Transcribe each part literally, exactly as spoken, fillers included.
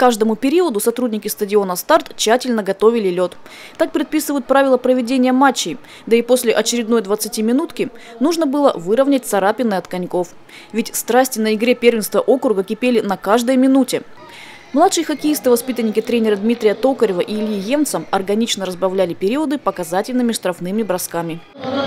каждому периоду сотрудники стадиона «Старт» тщательно готовили лед. Так предписывают правила проведения матчей. Да и после очередной двадцатиминутки нужно было выровнять царапины от коньков. Ведь страсти на игре первенства округа кипели на каждой минуте. Младшие хоккеисты, воспитанники тренера Дмитрия Токарева и Ильи Емца органично разбавляли периоды показательными штрафными бросками.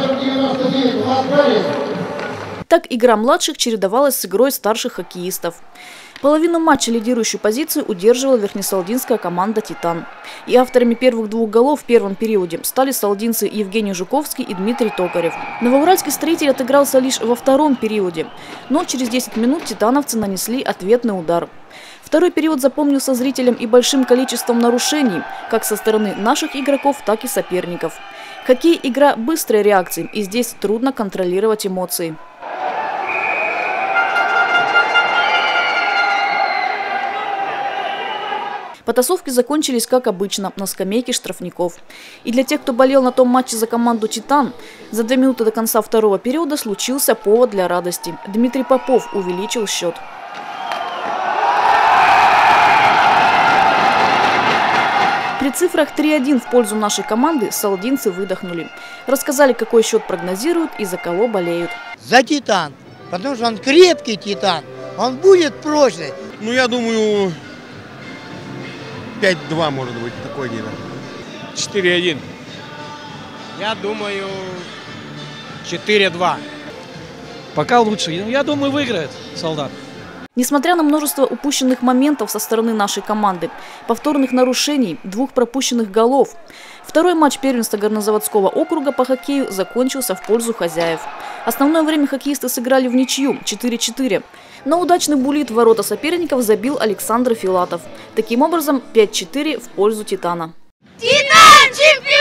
Так игра младших чередовалась с игрой старших хоккеистов. Половину матча лидирующую позицию удерживала верхнесалдинская команда «Титан». И авторами первых двух голов в первом периоде стали салдинцы Евгений Жуковский и Дмитрий Токарев. Новоуральский строитель отыгрался лишь во втором периоде, но через десять минут титановцы нанесли ответный удар. Второй период запомнился зрителям и большим количеством нарушений, как со стороны наших игроков, так и соперников. Хоккей – игра быстрой реакции, и здесь трудно контролировать эмоции. Потасовки закончились, как обычно, на скамейке штрафников. И для тех, кто болел на том матче за команду «Титан», за две минуты до конца второго периода случился повод для радости. Дмитрий Попов увеличил счет. При цифрах три один в пользу нашей команды салдинцы выдохнули. Рассказали, какой счет прогнозируют и за кого болеют. За «Титан», потому что он крепкий «Титан», он будет прочный. Ну, я думаю, пять-два может быть такой день. четыре один. Я думаю, четыре-два. Пока лучше. Я думаю, выиграет «Солдат». Несмотря на множество упущенных моментов со стороны нашей команды, повторных нарушений, двух пропущенных голов, второй матч первенства Горнозаводского округа по хоккею закончился в пользу хозяев. Основное время хоккеисты сыграли в ничью четыре-четыре. Но удачный буллит в ворота соперников забил Александр Филатов. Таким образом, пять-четыре в пользу «Титана». «Титан» чемпион!